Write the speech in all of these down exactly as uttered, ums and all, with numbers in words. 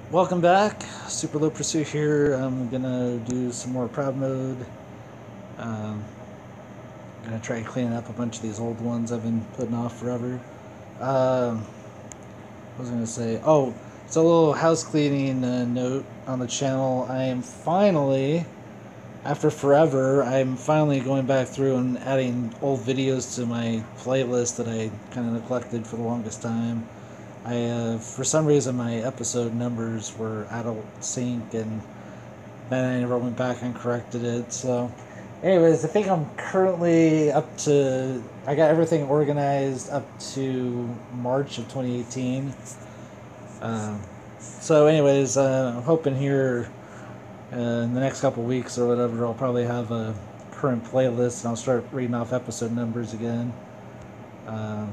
Welcome back, Super Low Pursuit here. I'm gonna do some more Proud Mode. Um, I'm gonna try cleaning up a bunch of these old ones I've been putting off forever. Um, what was I gonna say? Oh, it's a little house cleaning uh, note on the channel. I am finally, after forever, I'm finally going back through and adding old videos to my playlist that I kind of neglected for the longest time. I, uh, for some reason, my episode numbers were out of sync, and then I never went back and corrected it. So, anyways, I think I'm currently up to. I got everything organized up to March of twenty eighteen. Um, so, anyways, uh, I'm hoping here uh, in the next couple weeks or whatever, I'll probably have a current playlist, and I'll start reading off episode numbers again. Um,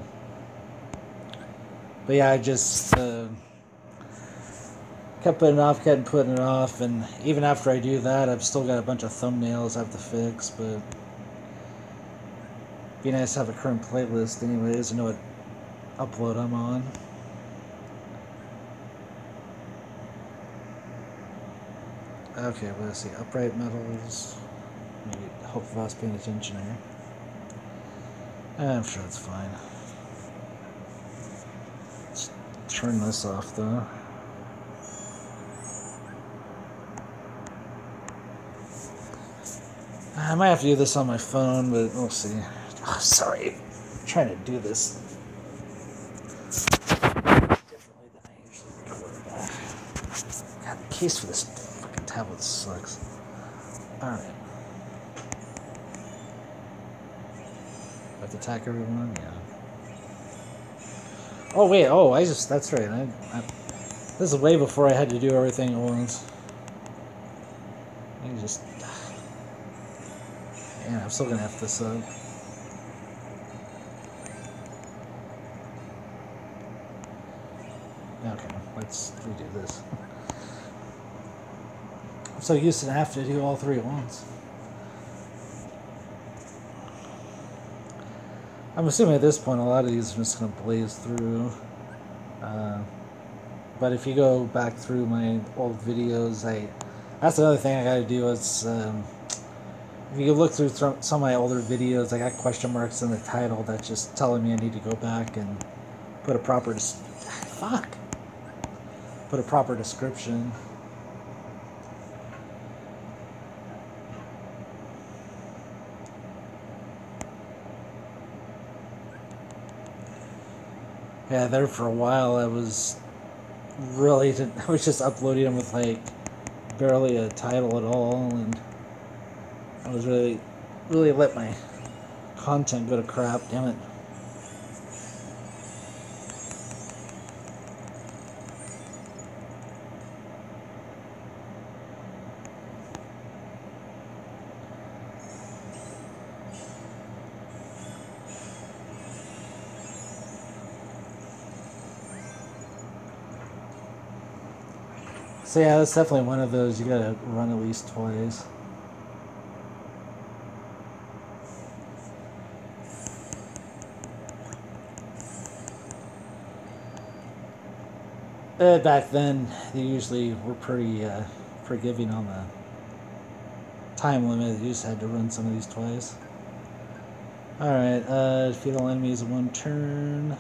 But yeah, I just uh, kept putting it off, kept putting it off, and even after I do that, I've still got a bunch of thumbnails I have to fix, but it'd be nice to have a current playlist anyways, to know what upload I'm on. Okay, well, let's see, upright metals, maybe hope if I was paying attention here. I'm sure that's fine. Let's turn this off though. I might have to do this on my phone, but we'll see. Oh, sorry, I'm trying to do this differently than I usually record. God, the case for this fucking tablet sucks. Alright. Have to attack everyone? Yeah. Oh, wait, oh, I just, that's right. I, I, this is way before I had to do everything at once. I just... Yeah, I'm still gonna F this up. Okay, let's redo this. I'm so used to having to do all three at once. I'm assuming at this point a lot of these are just gonna blaze through. Uh, but if you go back through my old videos, I that's another thing I gotta do is um, if you look through some of my older videos, I got question marks in the title that's just telling me I need to go back and put a proper fuck put a proper description. Yeah, there for a while I was really I was just uploading them with like barely a title at all, and I was really really let my content go to crap. Damn it. So yeah, that's definitely one of those you gotta run at least twice. Uh, back then, they usually were pretty uh, forgiving on the time limit. You just had to run some of these twice. Alright, uh, defeat all enemies in one turn.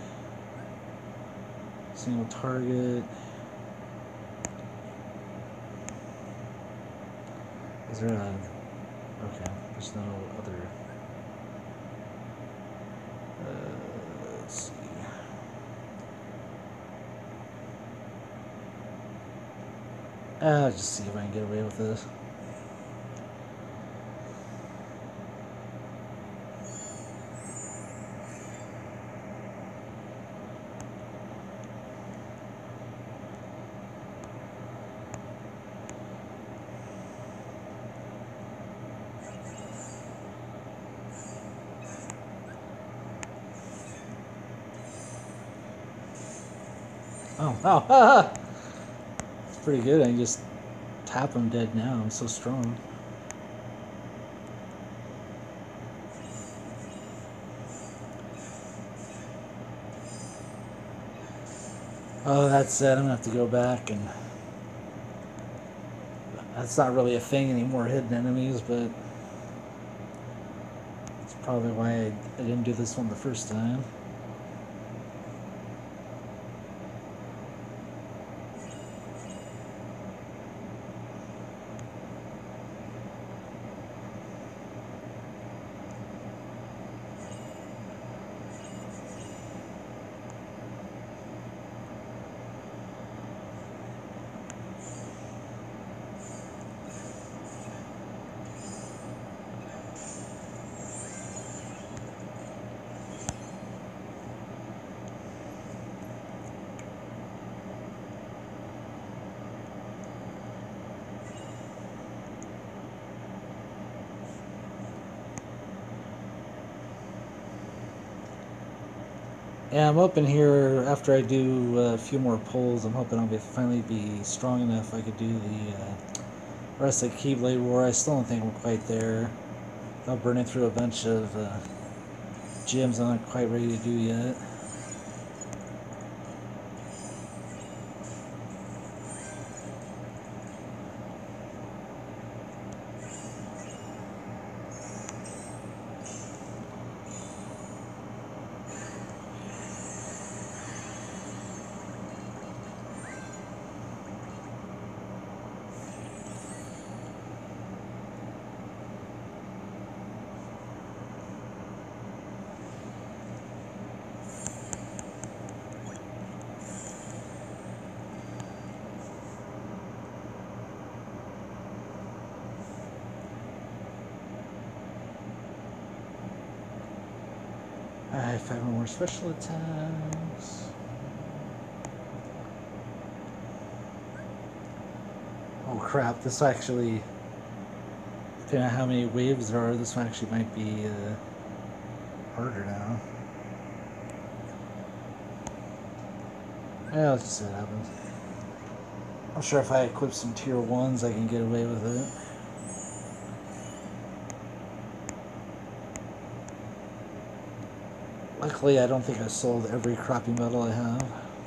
Single target. Is there a... Okay, there's no other... Uh, let's see... Uh, just see if I can get away with this. Oh, oh, it's pretty good. I can just tap him dead now. I'm so strong. Oh, that's it. I'm gonna have to go back and That's not really a thing anymore, hidden enemies, but that's probably why I, I didn't do this one the first time. Yeah, I'm hoping here, after I do a few more pulls, I'm hoping I'll be finally be strong enough I could do the uh, rest of the Keyblade War. I still don't think I'm quite there. I'm burning through a bunch of uh, gems I'm not quite ready to do yet. Alright, five more special attacks. Oh crap, this actually, depending on how many waves there are, this one actually might be uh, harder now. Yeah, let's just see what happens. I'm sure if I equip some tier ones, I can get away with it. Luckily, I don't think I sold every crappy metal I have.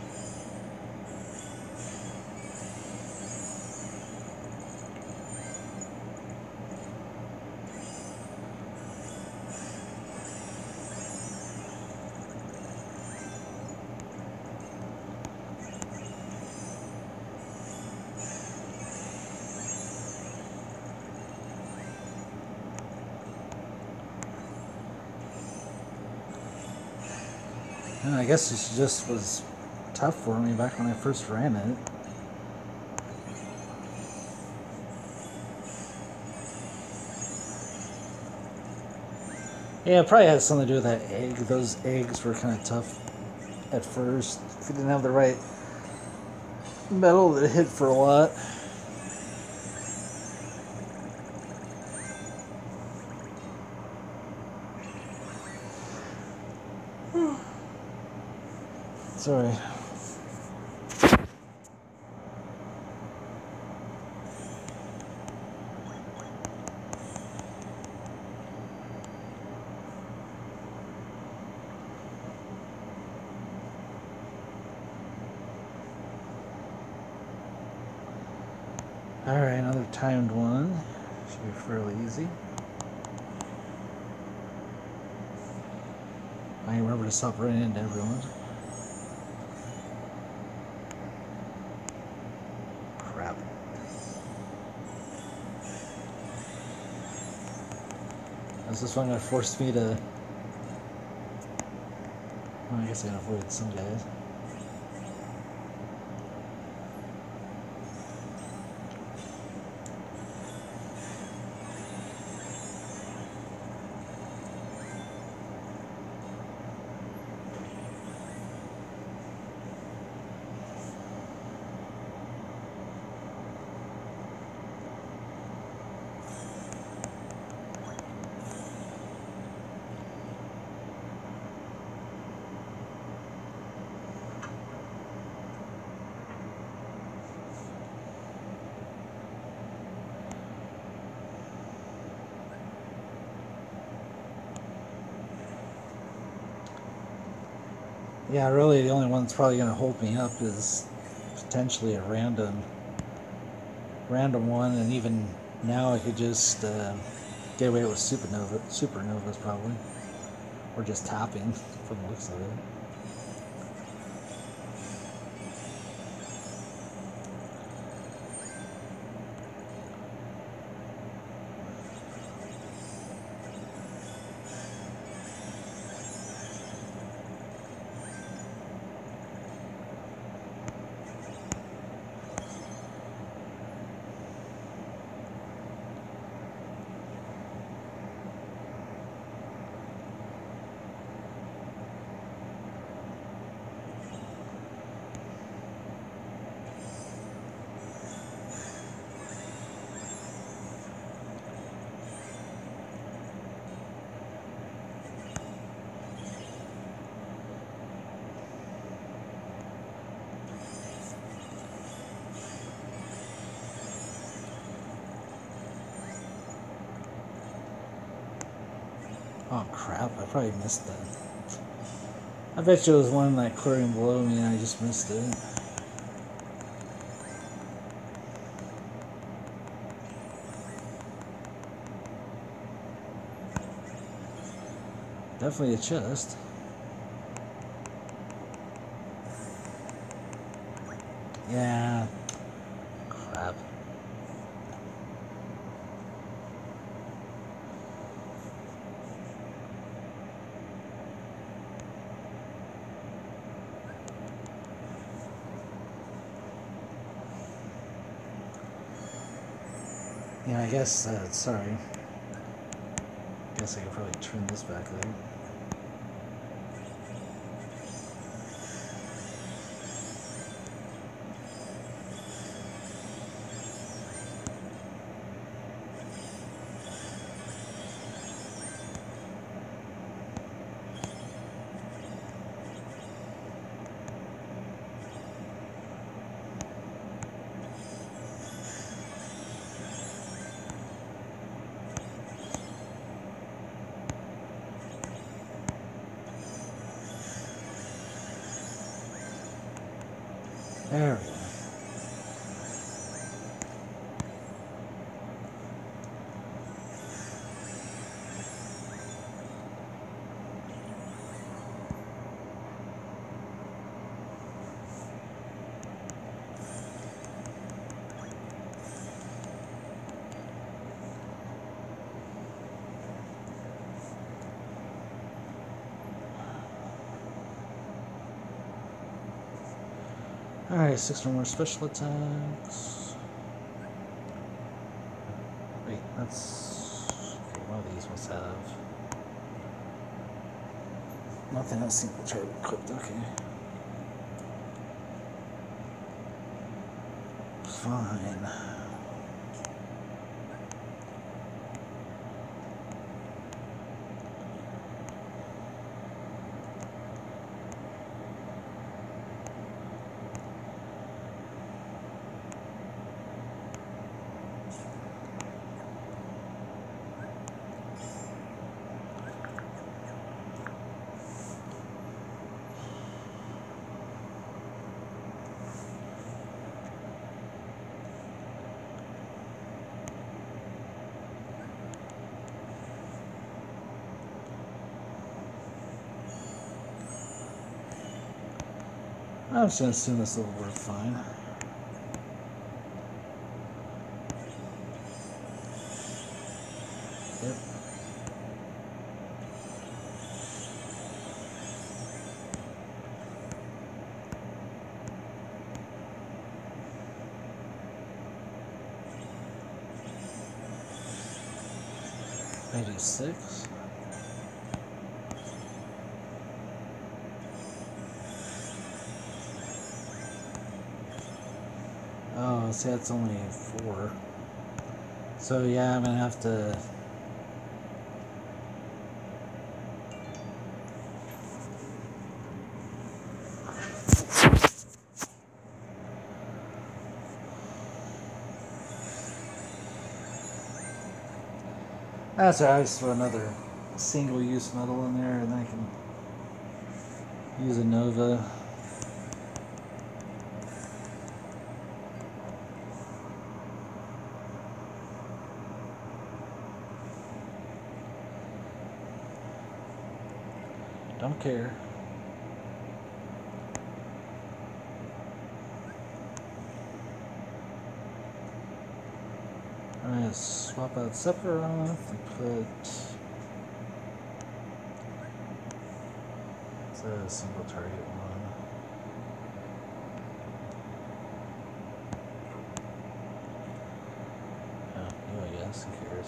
And I guess this just was tough for me back when I first ran it. Yeah, it probably has something to do with that egg. Those eggs were kind of tough at first. If you didn't have the right metal that hit for a lot. Sorry. Alright, another timed one. Should be fairly easy. I remember to stop running into everyone. Crap. Is this one going to force me to... Well, I guess I can avoid some guys. Yeah, really the only one that's probably going to hold me up is potentially a random random one, and even now I could just uh, get away with supernova, supernovas probably, or just tapping from the looks of it. Oh crap, I probably missed that. I bet you it was one like clearing below me and I just missed it. Definitely a chest. Yeah. Crap. Yeah, I guess, uh, sorry. I guess I could probably turn this back there. There we go. Alright, six more special attacks. Wait, that's... Okay, one of these must have... Nothing else single target equipped, okay. Fine. I'm just gonna assume this will work fine. Yep. eighty-six. Oh, see, that's only four. So yeah, I'm gonna have to. That's alright, I just throw another single-use metal in there, and then I can use a Nova. Don't care. I'm gonna swap out Sephiroth and put it's a single target one. Oh, you, I guess. Who cares?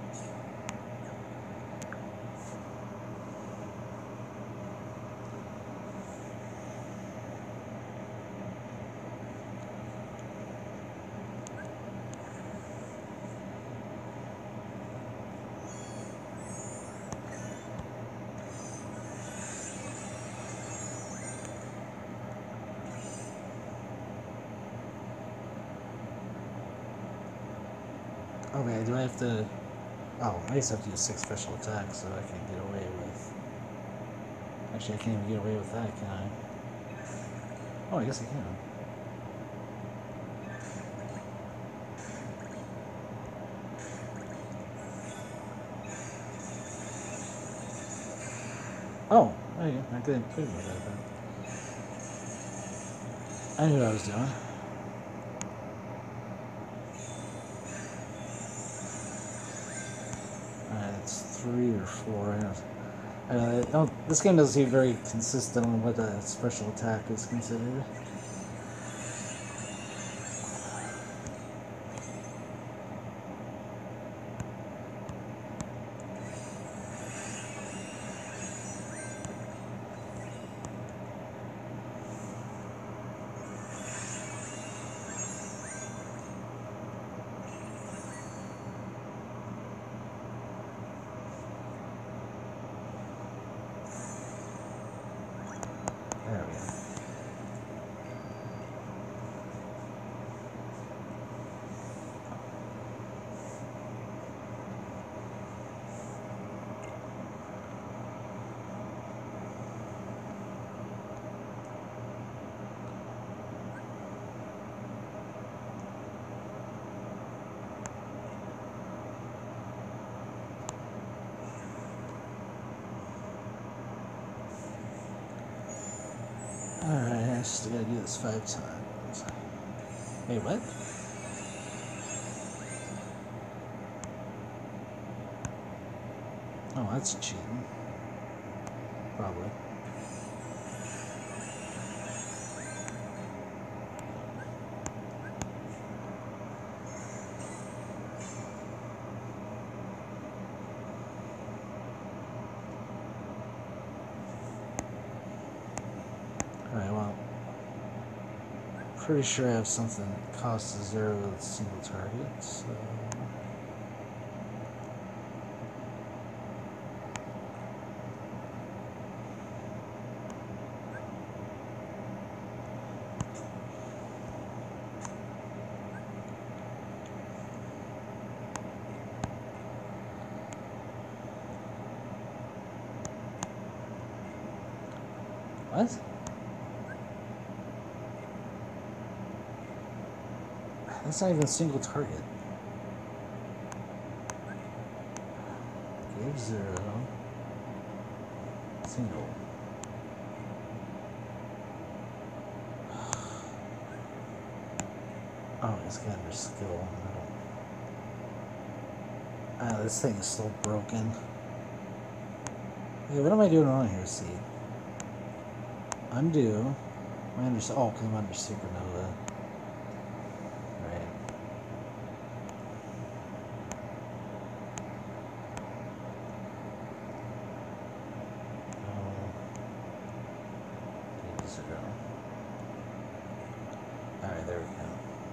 Okay, do I have to... Oh, I just have to use six special attacks so I can get away with... Actually, I can't even get away with that, can I? Oh, I guess I can. Oh, okay, I couldn't put it like that. I knew what I was doing. Three or four. I don't, I don't, I don't, this game doesn't seem very consistent on what a special attack is considered. There we go. Alright, I still gotta do this five times. Wait, what? Oh, that's cheating. Probably. Alright, well, pretty sure I have something that costs a zero with a single target, so... What? That's not even a single target. Give zero. Single. Oh, it's got under skill. Ah, this thing is still broken. Hey, what am I doing wrong here, see? Undo. I'm under, oh, because I'm under supernova. Right. Oh. Need zero. Alright, there we go.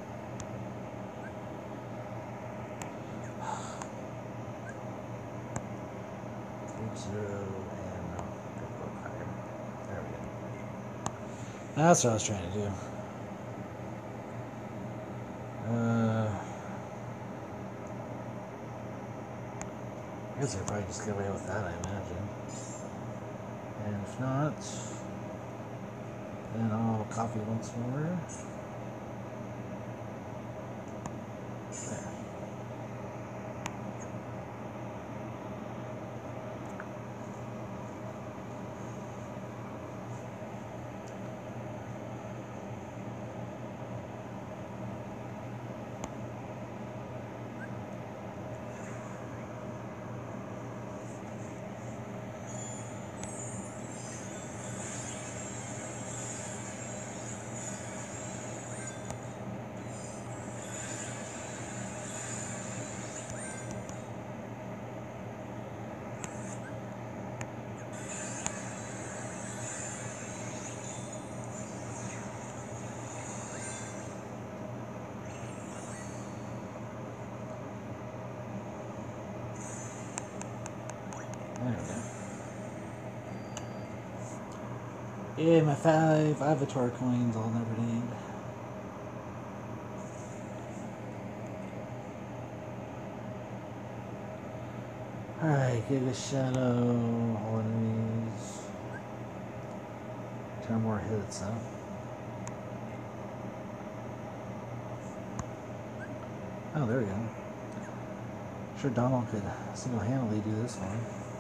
Keep zero and no, go higher. There we go. That's what I was trying to do. Uh, I guess I probably just get away with that, I imagine. And if not, then I'll copy once more. There. Yeah, my five Avatar coins I'll never need. Alright, Giga Shadow, all enemies. Ten more hits, huh? Oh, there we go. Sure Donald could single-handedly do this one.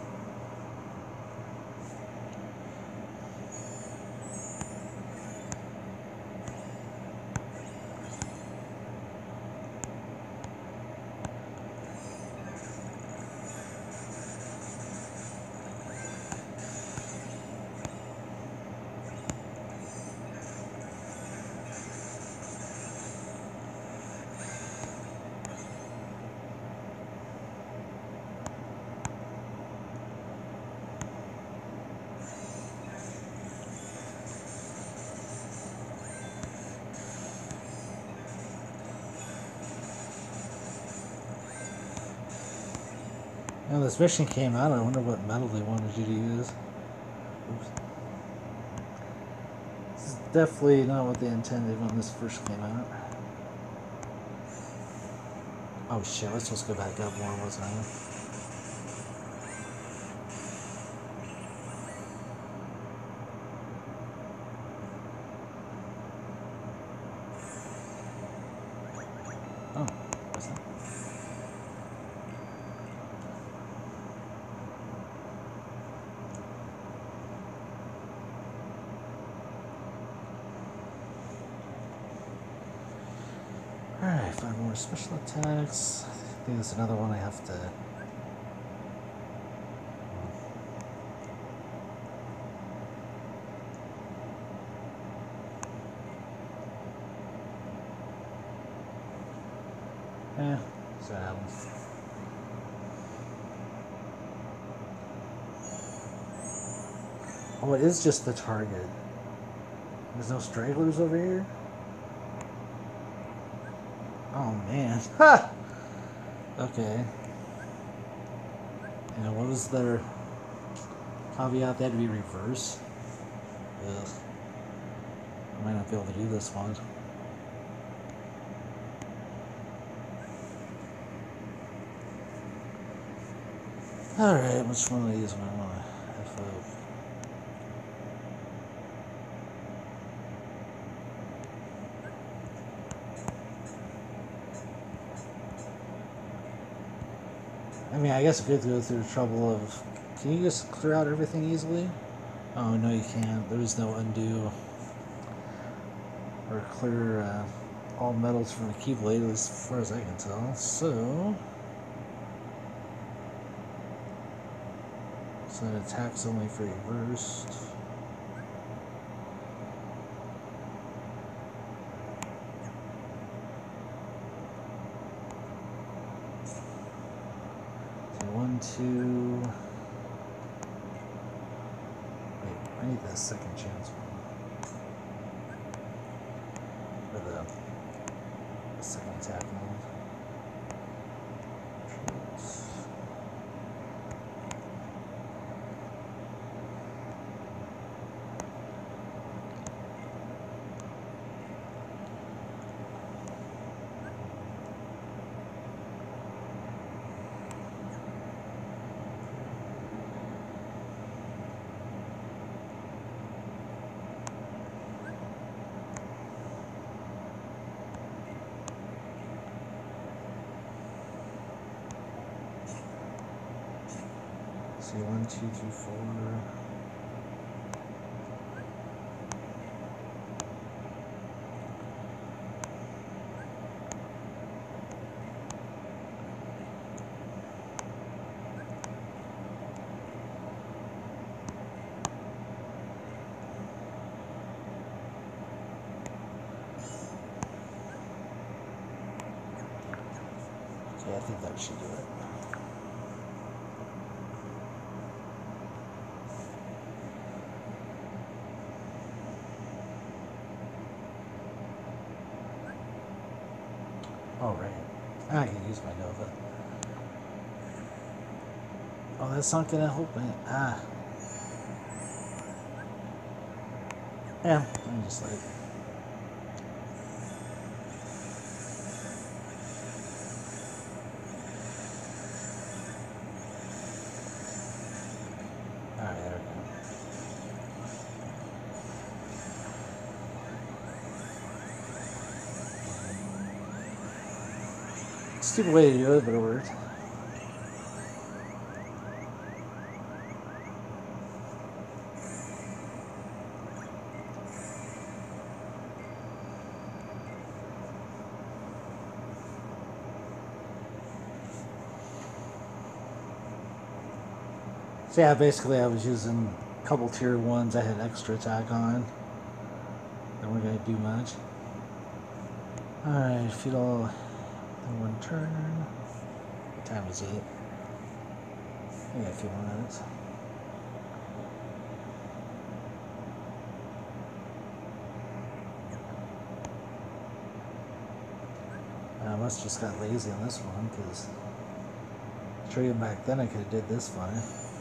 Now this mission came out, I wonder what metal they wanted you to use. Oops. This is definitely not what they intended when this first came out. Oh shit, I was supposed to go back up more, wasn't I? Oh, what's that? Alright, five more special attacks. I think there's another one I have to... Yeah, so that happens. Oh, it is just the target. There's no stragglers over here? Oh man. Ha! Okay. And what was their caveat? They had to be reverse? Ugh. I might not be able to do this one. Alright, which one of these am I want to F up? I mean, I guess I could go through the trouble of... Can you just clear out everything easily? Oh, no you can't. There's no undo. Or clear uh, all metals from the Keyblade, as far as I can tell. So... So it attacks only for reversed. So one, two... Wait, I need the second chance one. For the, the second attack mode. See, one, two, three, four. Okay, I think that should do it. Oh, right. I can use my Nova. Oh, that's not gonna help me. Ah. Yeah, I'm just like. Alright, there we go. Stupid way to do it, but it worked. So yeah, basically I was using a couple tier ones. I had extra attack on. They weren't going to do much. Alright, feed all in one turn. What time is it? I got a few more minutes. I must have just got lazy on this one, because trading back then I could have did this fine.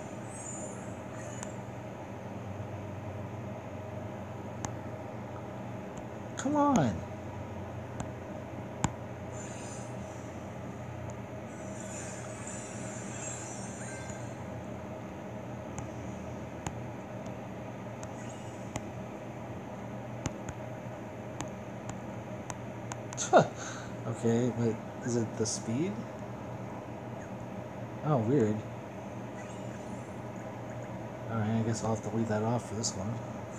Come on! Okay, but is it the speed? Oh, weird. Alright, I guess I'll have to leave that off for this one.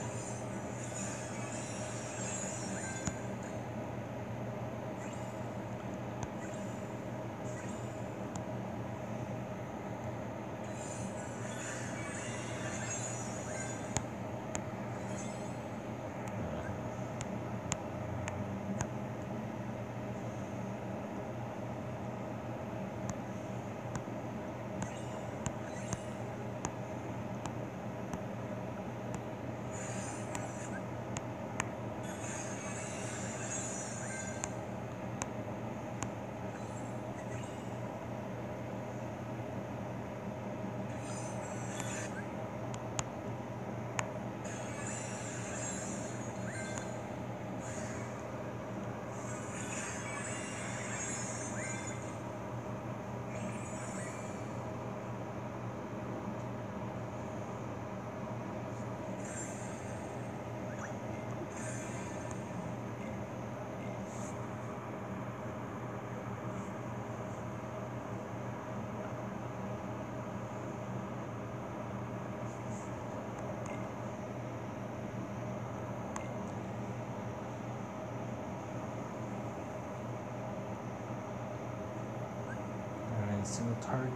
Single target.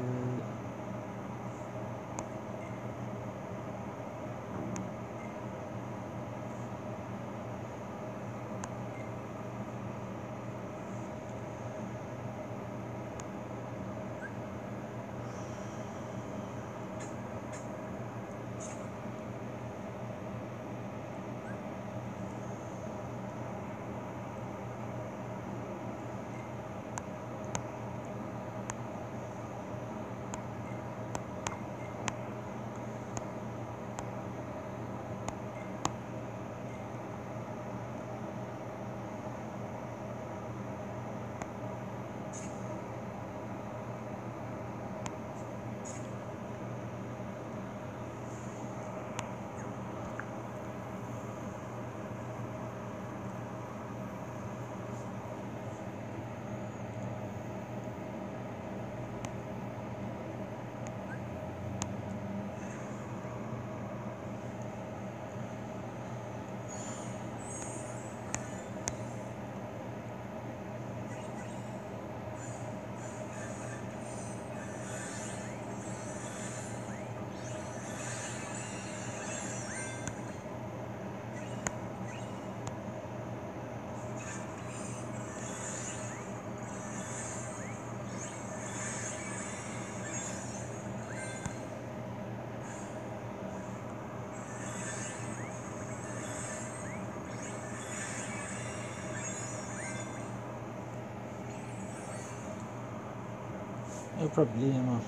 No problema.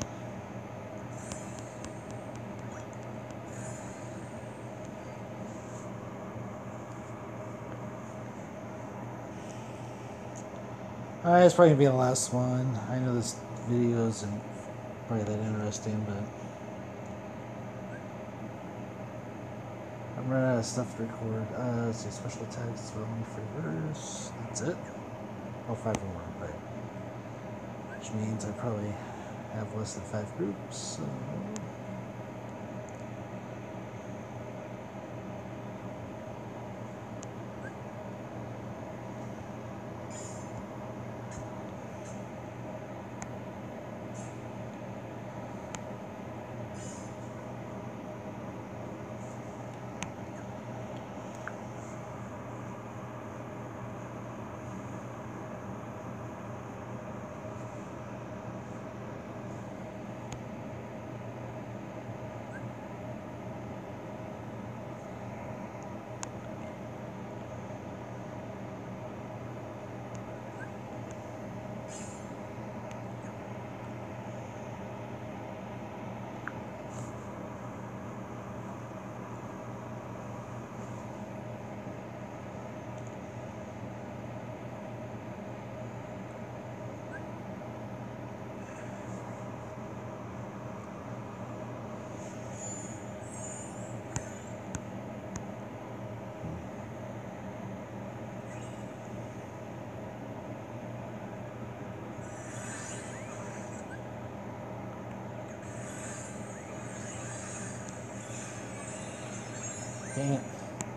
Alright, it's probably gonna be the last one. I know this video isn't probably that interesting, but I'm running out of stuff to record. Uh, let's see, special text, only free verse. That's it. Oh, five or more, right. Which means I probably have less than five groups. So. Dang it.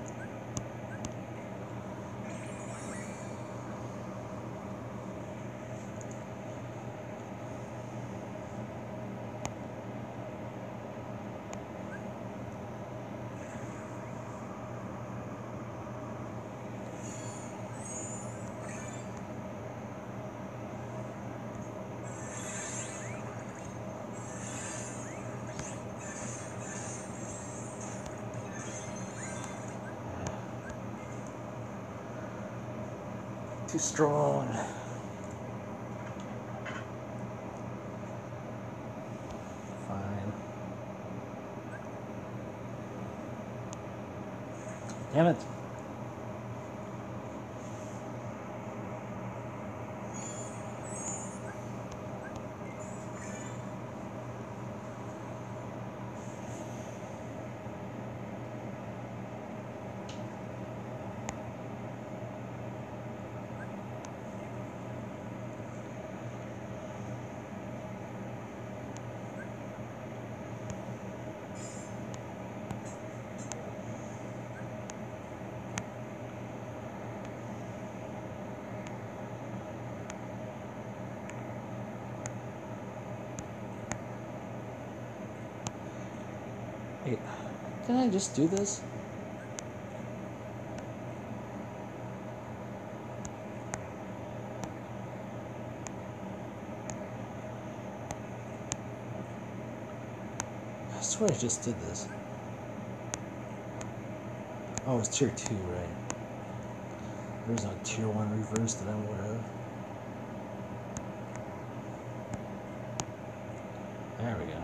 Too strong. Fine. Damn it. Wait, can I just do this? I swear I just did this. Oh, it's tier two, right? There's no tier one reverse that I'm aware of. There we go.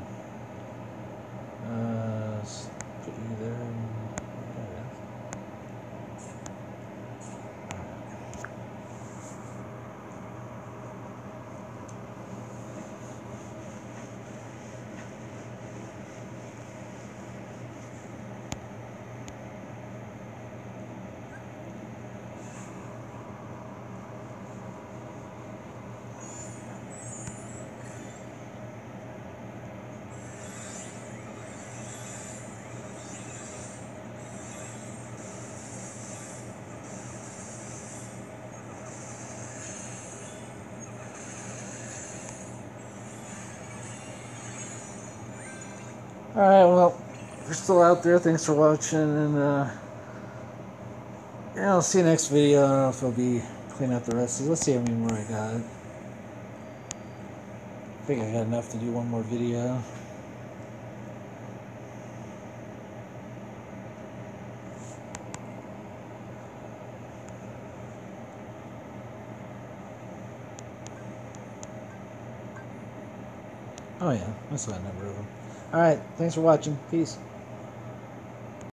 Uh, let's put you there. There it is. Alright, well, if you're still out there, thanks for watching, and uh, yeah, I'll see you next video. I don't know if it'll be clean up the rest of it. Let's see how many more I got. I think I got enough to do one more video. Oh yeah, that's a number of them. Alright, thanks for watching. Peace.